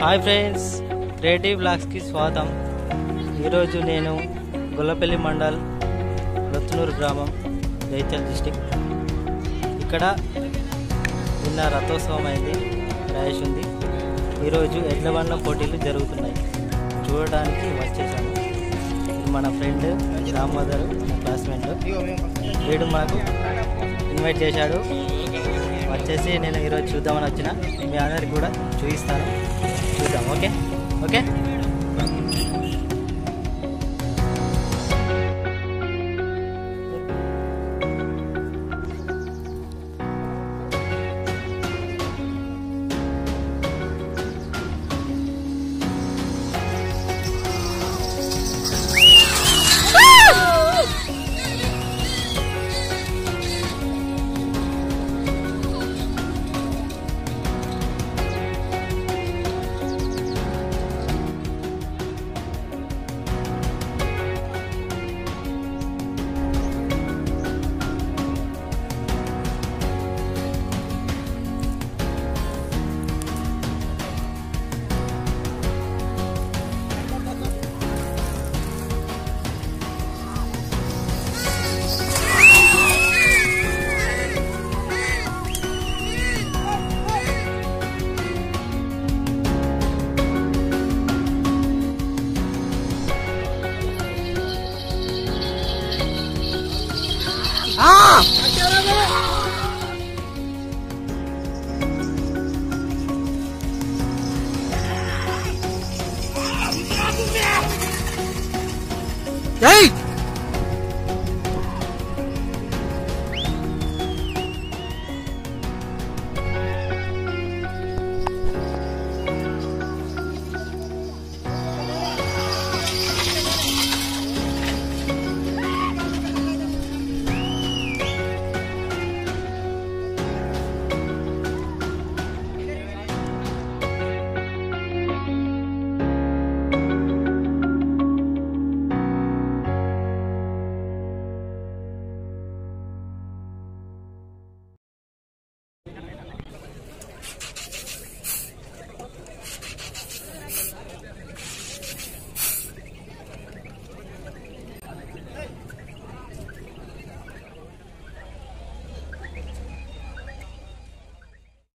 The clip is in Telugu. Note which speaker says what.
Speaker 1: హాయ్ ఫ్రెండ్స్, క్రియేటివ్ బ్లాగ్స్కి స్వాగతం. ఈరోజు నేను గొల్లపల్లి మండల్ రత్నూరు గ్రామం, జైత్యాల డిస్టిక్. ఇక్కడ నిన్న రథోత్సవం అయింది, ర్యాష్ ఉంది. ఈరోజు ఎడ్ల బండ్ల పోటీలు జరుగుతున్నాయి, చూడడానికి వచ్చేసాను. మన ఫ్రెండ్ రామ్మదర్, నా క్లాస్మేట్, వీడు మాకు ఇన్వైట్ చేశాడు. వచ్చేసి నేను ఈరోజు చూద్దామని వచ్చిన, మీ అందరికి కూడా చూపిస్తాను, చూద్దాం. Okay okay.
Speaker 2: Hey!